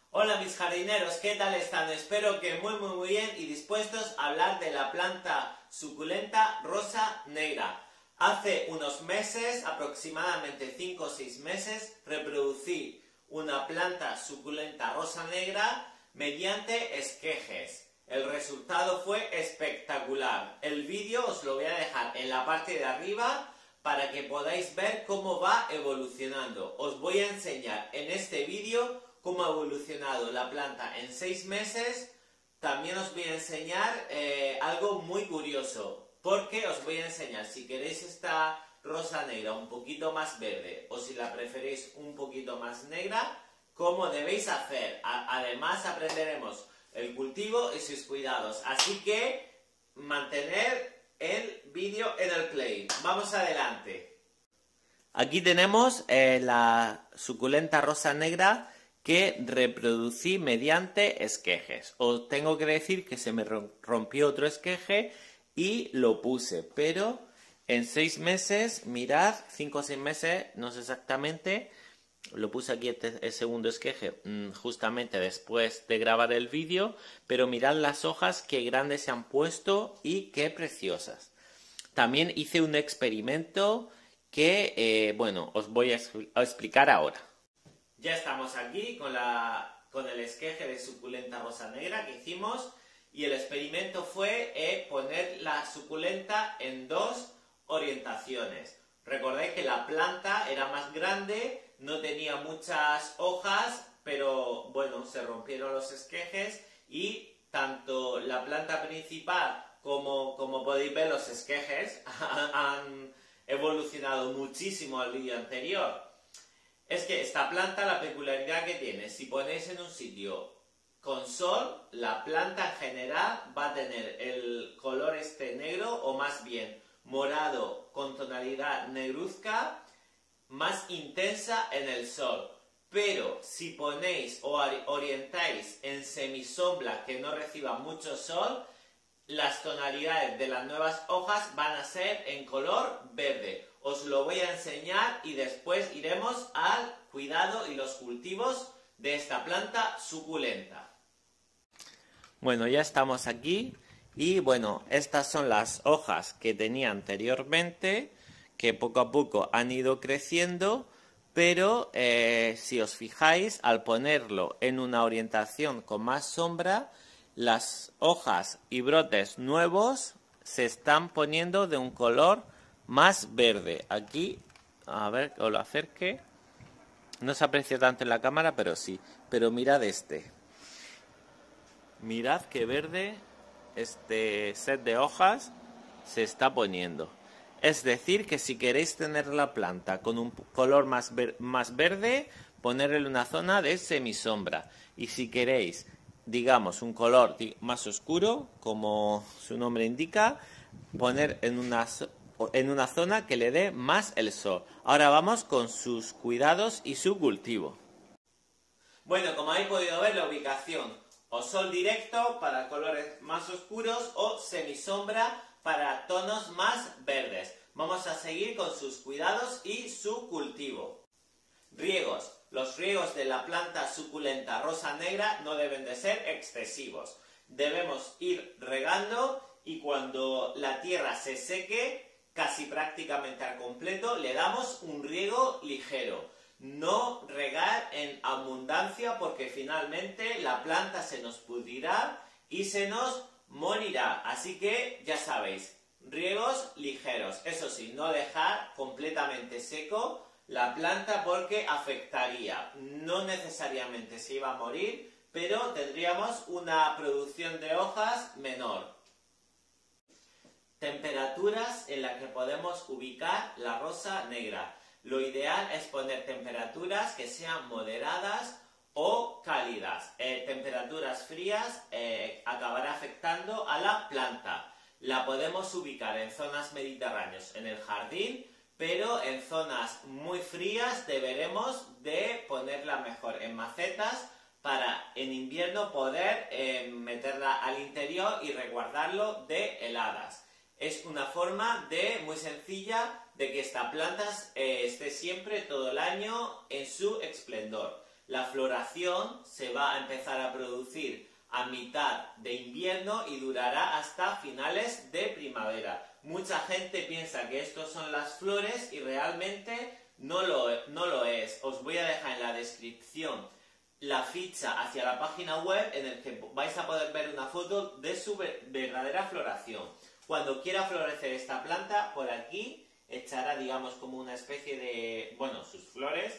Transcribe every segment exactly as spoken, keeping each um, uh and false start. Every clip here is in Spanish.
Hola mis jardineros, ¿qué tal están? Espero que muy muy muy bien y dispuestos a hablar de la planta suculenta rosa negra. Hace unos meses, aproximadamente cinco o seis meses, reproducí una planta suculenta rosa negra mediante esquejes. El resultado fue espectacular. El vídeo os lo voy a dejar en la parte de arriba para que podáis ver cómo va evolucionando. Os voy a enseñar en este vídeo cómo ha evolucionado la planta en seis meses. También os voy a enseñar eh, algo muy curioso, porque os voy a enseñar, si queréis esta rosa negra un poquito más verde o si la preferís un poquito más negra, cómo debéis hacer. A además aprenderemos el cultivo y sus cuidados, así que mantener el vídeo en el play. Vamos adelante. Aquí tenemos eh, la suculenta rosa negra que reproducí mediante esquejes. Os tengo que decir que se me rompió otro esqueje y lo puse, pero en seis meses, mirad, cinco o seis meses, no sé exactamente, lo puse aquí este, el segundo esqueje justamente después de grabar el vídeo, pero mirad las hojas, qué grandes se han puesto y qué preciosas. También hice un experimento que, eh, bueno, os voy a, a explicar ahora. Ya estamos aquí con, la, con el esqueje de suculenta rosa negra que hicimos y el experimento fue eh, poner la suculenta en dos orientaciones. Recordad que la planta era más grande, no tenía muchas hojas, pero bueno, se rompieron los esquejes y tanto la planta principal como, como podéis ver los esquejes han evolucionado muchísimo al vídeo anterior. Es que esta planta, la peculiaridad que tiene, si ponéis en un sitio con sol, la planta en general va a tener el color este negro o más bien morado con tonalidad negruzca más intensa en el sol. Pero si ponéis o orientáis en semisombra que no reciba mucho sol, las tonalidades de las nuevas hojas van a ser en color verde. Os lo voy a enseñar y después iremos al cuidado y los cultivos de esta planta suculenta. Bueno, ya estamos aquí y bueno, estas son las hojas que tenía anteriormente, que poco a poco han ido creciendo, pero eh, si os fijáis, al ponerlo en una orientación con más sombra, las hojas y brotes nuevos se están poniendo de un color más verde. Aquí, a ver que os lo acerque. No se aprecia tanto en la cámara, pero sí. Pero mirad este. Mirad qué verde este set de hojas se está poniendo. Es decir, que si queréis tener la planta con un color más, ver más verde, ponerle en una zona de semisombra. Y si queréis, digamos, un color más oscuro, como su nombre indica, poner en una, en una zona que le dé más el sol. Ahora vamos con sus cuidados y su cultivo. Bueno, como habéis podido ver, la ubicación o sol directo para colores más oscuros o semisombra para tonos más verdes. Vamos a seguir con sus cuidados y su cultivo. Riegos. Los riegos de la planta suculenta rosa negra no deben de ser excesivos. Debemos ir regando y cuando la tierra se seque, casi prácticamente al completo, le damos un riego ligero. No regar en abundancia porque finalmente la planta se nos pudrirá y se nos morirá. Así que ya sabéis, riegos ligeros. Eso sí, no dejar completamente seco la planta porque afectaría. No necesariamente se iba a morir, pero tendríamos una producción de hojas menor. Temperaturas en las que podemos ubicar la rosa negra. Lo ideal es poner temperaturas que sean moderadas o cálidas. Eh, temperaturas frías eh, acabará afectando a la planta. La podemos ubicar en zonas mediterráneas en el jardín, pero en zonas muy frías deberemos de ponerla mejor en macetas para en invierno poder eh, meterla al interior y resguardarlo de heladas. Es una forma de muy sencilla de que esta planta eh, esté siempre todo el año en su esplendor. La floración se va a empezar a producir a mitad de invierno y durará hasta finales de primavera. Mucha gente piensa que estos son las flores y realmente no lo, no lo es. Os voy a dejar en la descripción la ficha hacia la página web en el que vais a poder ver una foto de su verdadera floración. Cuando quiera florecer esta planta, por aquí echará, digamos, como una especie de, bueno, sus flores,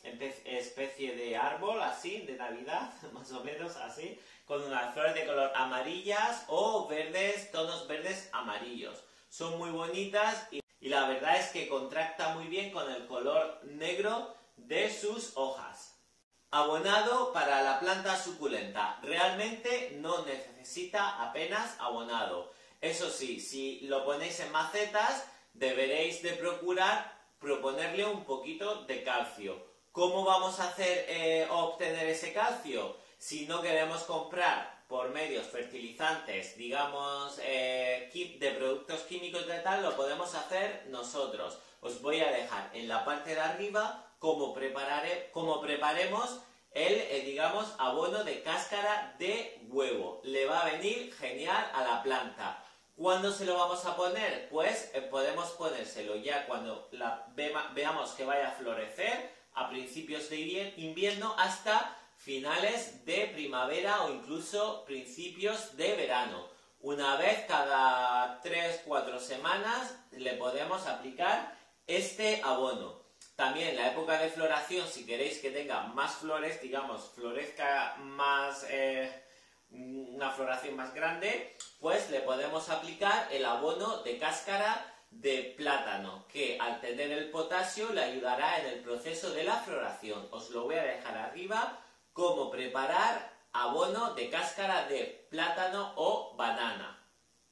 especie de árbol, así, de Navidad, más o menos así, con unas flores de color amarillas o verdes, tonos verdes amarillos. Son muy bonitas y, y la verdad es que contrasta muy bien con el color negro de sus hojas. Abonado para la planta suculenta. Realmente no necesita apenas abonado. Eso sí, si lo ponéis en macetas, deberéis de procurar proponerle un poquito de calcio. ¿Cómo vamos a hacer eh, obtener ese calcio? Si no queremos comprar por medios fertilizantes, digamos, eh, de productos químicos de tal, lo podemos hacer nosotros. Os voy a dejar en la parte de arriba cómo, preparare, cómo preparemos el, eh, digamos, abono de cáscara de huevo. Le va a venir genial a la planta. ¿Cuándo se lo vamos a poner? Pues eh, podemos ponérselo ya cuando la ve, veamos que vaya a florecer, a principios de invierno hasta finales de primavera o incluso principios de verano. Una vez cada tres cuatro semanas le podemos aplicar este abono. También la época de floración, si queréis que tenga más flores, digamos, florezca más, eh, una floración más grande, pues le podemos aplicar el abono de cáscara de plátano, que al tener el potasio le ayudará en el proceso de la floración. Os lo voy a dejar arriba, cómo preparar abono de cáscara de plátano o banana.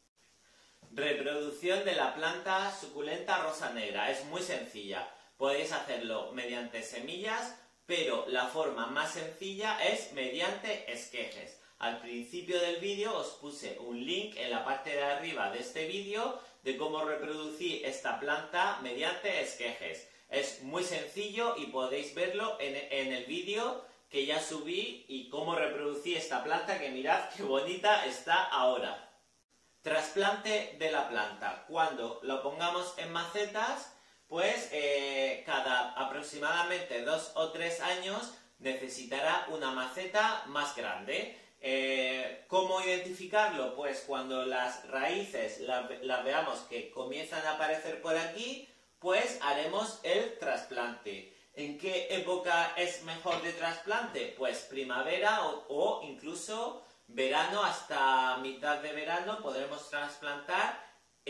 Reproducción de la planta suculenta rosa negra. Es muy sencilla. Podéis hacerlo mediante semillas, pero la forma más sencilla es mediante esquejes. Al principio del vídeo os puse un link en la parte de arriba de este vídeo de cómo reproducir esta planta mediante esquejes. Es muy sencillo y podéis verlo en, en el vídeo que ya subí y cómo reproducir esta planta, que mirad qué bonita está ahora. Trasplante de la planta. Cuando lo pongamos en macetas, pues eh, cada aproximadamente dos o tres años necesitará una maceta más grande. Eh, ¿Cómo identificarlo? Pues cuando las raíces las la veamos que comienzan a aparecer por aquí, pues haremos el trasplante. ¿En qué época es mejor de trasplante? Pues primavera o, o incluso verano, hasta mitad de verano podremos trasplantar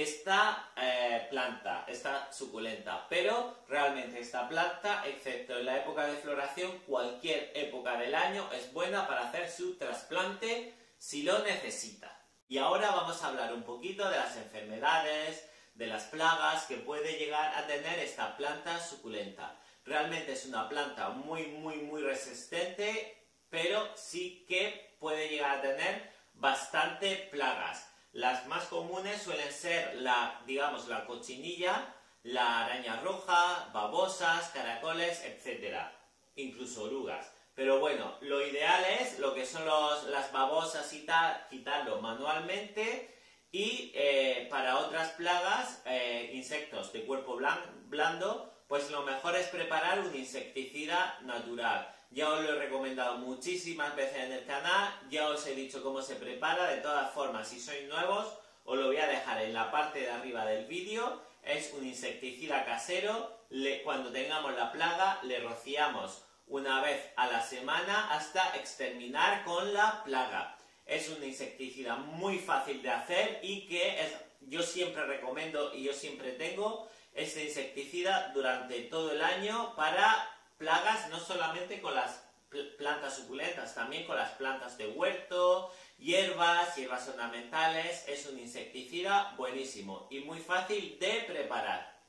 esta eh, planta, esta suculenta. Pero realmente esta planta, excepto en la época de floración, cualquier época del año es buena para hacer su trasplante si lo necesita. Y ahora vamos a hablar un poquito de las enfermedades, de las plagas que puede llegar a tener esta planta suculenta. Realmente es una planta muy, muy, muy resistente, pero sí que puede llegar a tener bastante plagas. Las más comunes suelen ser la, digamos, la cochinilla, la araña roja, babosas, caracoles, etcétera, incluso orugas. Pero bueno, lo ideal es lo que son los, las babosas y tal, quitarlo manualmente. Y eh, para otras plagas, eh, insectos de cuerpo blando, pues lo mejor es preparar un insecticida natural. Ya os lo he recomendado muchísimas veces en el canal, ya os he dicho cómo se prepara. De todas formas, si sois nuevos, os lo voy a dejar en la parte de arriba del vídeo. Es un insecticida casero. Le, cuando tengamos la plaga, le rociamos una vez a la semana hasta exterminar con la plaga. Es un insecticida muy fácil de hacer y que es, yo siempre recomiendo y yo siempre tengo este insecticida durante todo el año para plagas, no solamente con las plantas suculentas, también con las plantas de huerto, hierbas, hierbas ornamentales. Es un insecticida buenísimo y muy fácil de preparar.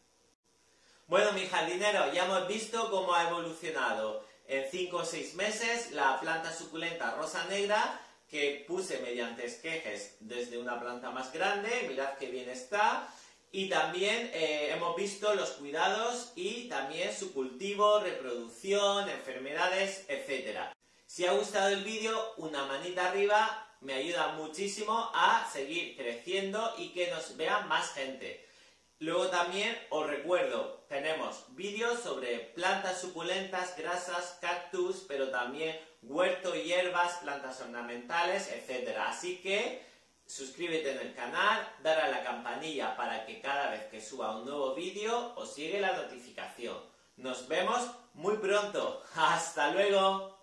Bueno, mi jardinero, ya hemos visto cómo ha evolucionado en cinco o seis meses la planta suculenta rosa negra, que puse mediante esquejes desde una planta más grande. Mirad qué bien está. Y también eh, hemos visto los cuidados y también su cultivo, reproducción, enfermedades, etcétera. Si os ha gustado el vídeo, una manita arriba me ayuda muchísimo a seguir creciendo y que nos vea más gente. Luego también os recuerdo, tenemos vídeos sobre plantas suculentas, grasas, cactus, pero también huerto, hierbas, plantas ornamentales, etcétera. Así que suscríbete en el canal, dale a la campanilla para que cada vez que suba un nuevo vídeo os llegue la notificación. Nos vemos muy pronto. ¡Hasta luego!